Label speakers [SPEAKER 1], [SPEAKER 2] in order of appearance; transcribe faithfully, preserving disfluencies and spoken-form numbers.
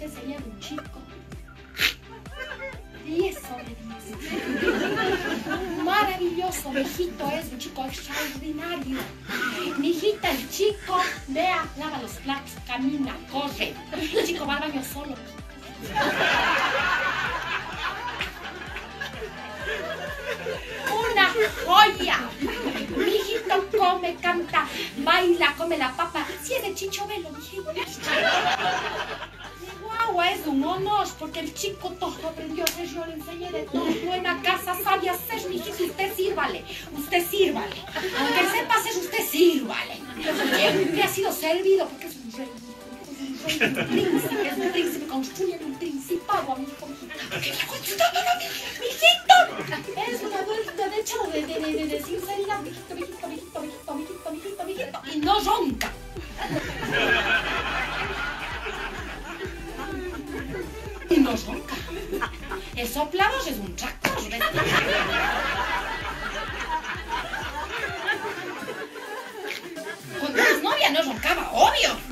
[SPEAKER 1] te enseñé de un chico. diez sobre diez. Maravilloso, mijito, es un chico extraordinario. Mijita, el chico, vea, lava los platos, camina, corre. El chico va al baño solo. Una joya. Mijito come, canta, baila, come la papa. Si es de Chicho Velo, mijito. Guau, es un honor, porque el chico todo aprendió a hacer, yo le enseñé de todo. Buena casa, sabía hacer, mijito, usted sírvale, usted sírvale. Aunque sepa hacer, usted sírvale. Siempre ha sido servido, porque es un rey, es un rey, un príncipe, es un príncipe, construyen un principado, amigo. Mijito, es una vuelta de hecho de, de, de, de, de sinceridad, mijito, mijito, mijito, mijito, mijito, mijito, mijito, y no ronca. Y no ronca. El soplados es un tractor. Cuando eres novia no roncaba, obvio.